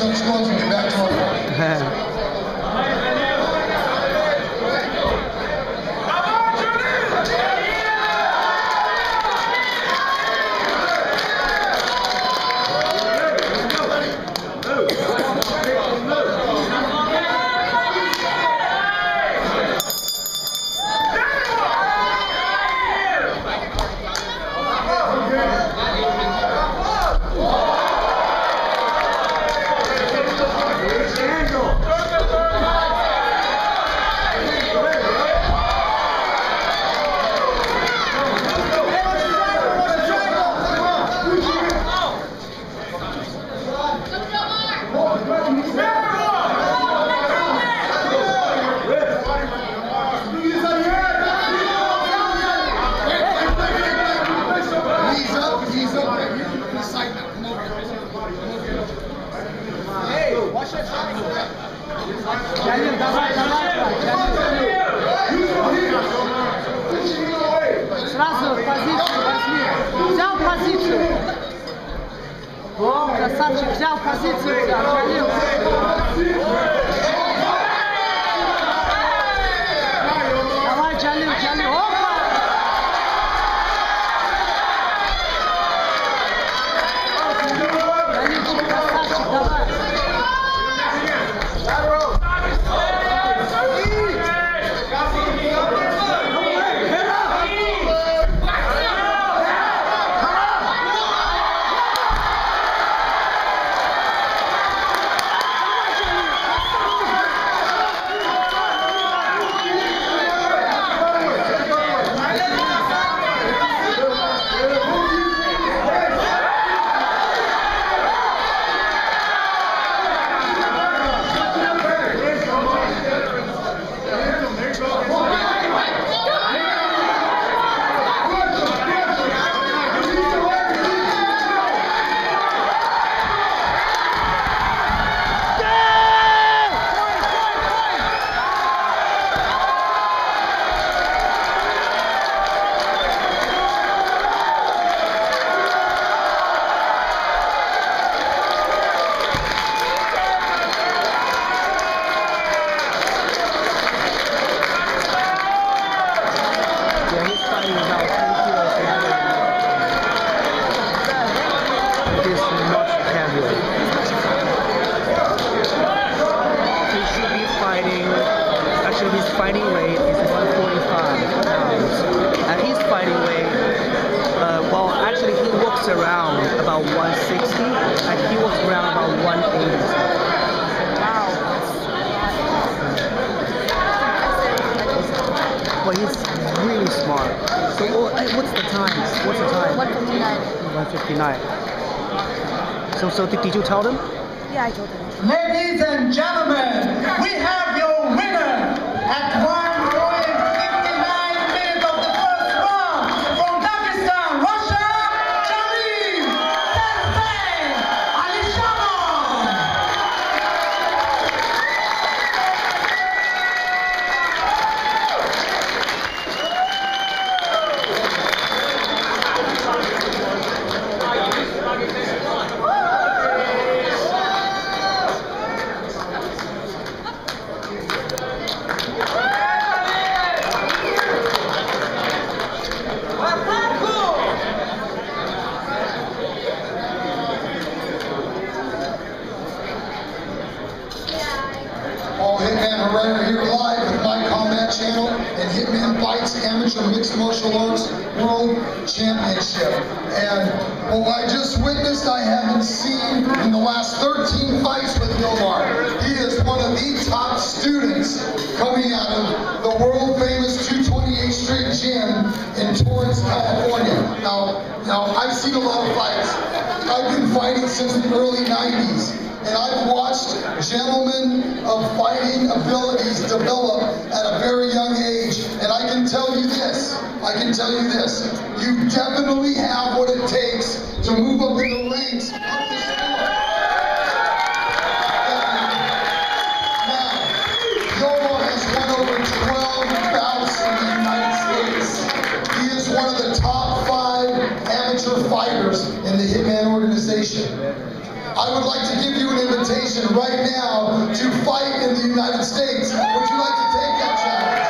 such gloves and get back to our fight. Сразу позицию возьми. Взял позицию. О, красавчик, взял позицию, Джалил. Давай, Джалил, Джалил. Опа! Джалилчик, красавчик, давай. His fighting weight is 145 pounds. At his fighting weight, well, actually he walks around about 160, and he walks around about 180. Wow. Well, he's really smart. So what's the time? What's the time? 159. 159. So did you tell them? Yeah, I told him. Ladies and gentlemen, we have your winner at 1:59 minutes of the first round from Dagestan, Russia, Jalil Sensei Alishamov. Hitman Herrera here live with my Combat Channel and Hitman Fights Amateur Mixed Martial Arts World Championship. And what I just witnessed, I haven't seen in the last 13 fights with Nomar. He is one of the top students coming out of the world famous 228th Street Gym in Torrance, California. Now I've seen a lot of fights. I've been fighting since the early 90s. And I've watched gentlemen of fighting abilities develop at a very young age. And I can tell you this, you definitely have what it takes to move up in the ranks of this sport. Now, Nomar has won over 12 bouts in the United States. He is one of the top 5 amateur fighters in the Hitman organization. I would like to give you an invitation right now to fight in the United States. Would you like to take that challenge?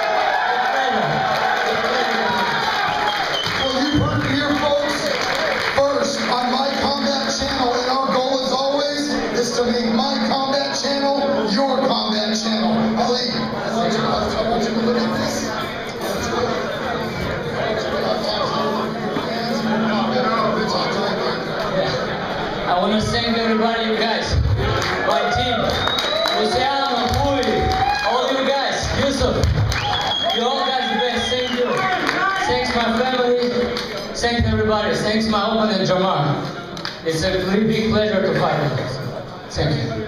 Well, you heard it here, folks. First, on My Combat Channel, and our goal, as always, is to make My Combat Channel your combat channel. Ali, I want you to look at this. I want to thank everybody, you guys, my team, Luciano, Pui, all you guys, Yusuf, you all guys the best, thank you. Thanks my family, thanks everybody, thanks my opponent Jamar. It's a really big pleasure to fight with us. Thank you.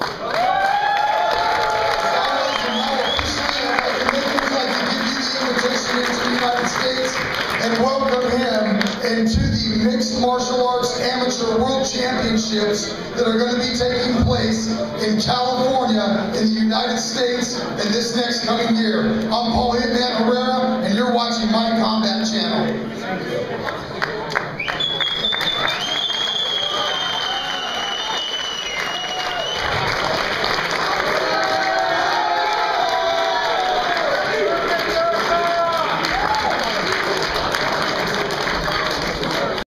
And welcome him into the Mixed Martial Arts Amateur World Championships that are going to be taking place in California in the United States in this next coming year. I'm Paul Hitman Herrera, and you're watching My Combat Channel.